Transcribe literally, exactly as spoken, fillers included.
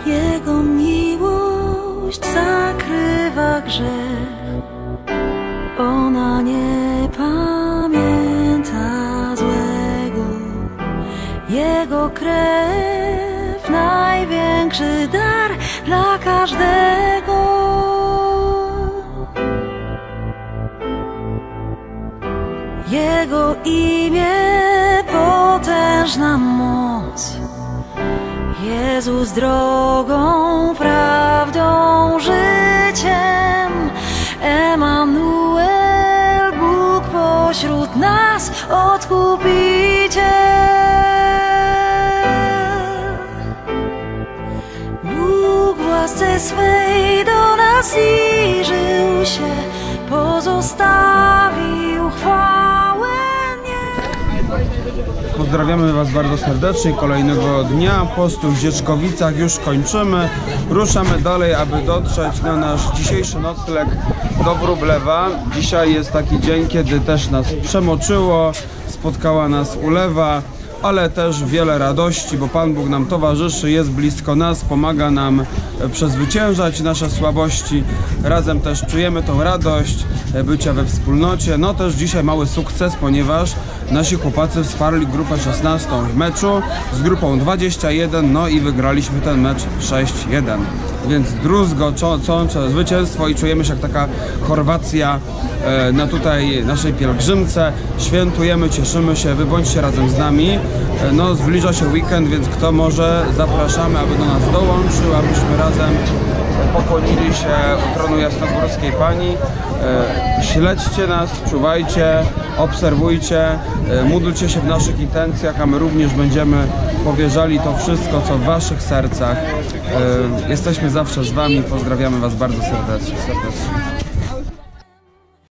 Jego miłość zakrywa grzech, ona nie pamięta złego. Jego krew największy dar dla każdego. Jego imię potężna moc, Jezus drogą, prawdą, życiem, Emanuel, Bóg pośród nas, Odkupiciel. Bóg w łasce swej do nas zbliżył się, pozostawił chwałę nie. Pozdrawiamy Was bardzo serdecznie. Kolejnego dnia postu w Dzieczkowicach już kończymy. Ruszamy dalej, aby dotrzeć na nasz dzisiejszy nocleg do Wróblewa. Dzisiaj jest taki dzień, kiedy też nas przemoczyło, spotkała nas ulewa, ale też wiele radości, bo Pan Bóg nam towarzyszy, jest blisko nas, pomaga nam przezwyciężać nasze słabości. Razem też czujemy tą radość bycia we wspólnocie. No też dzisiaj mały sukces, ponieważ nasi chłopacy wsparli grupę szesnastą w meczu z grupą dwadzieścia jeden, no i wygraliśmy ten mecz sześć jeden. Więc druzgocące zwycięstwo i czujemy się jak taka Chorwacja na tutaj naszej pielgrzymce. Świętujemy, cieszymy się, wy bądźcie razem z nami. No zbliża się weekend, więc kto może, zapraszamy, aby do nas dołączył, abyśmy razem pokłonili się u tronu Jasnogórskiej Pani. Śledźcie nas, czuwajcie, obserwujcie, módlcie się w naszych intencjach, a my również będziemy powierzali to wszystko, co w waszych sercach. Jesteśmy zawsze z wami, pozdrawiamy was bardzo serdecznie. serdecznie.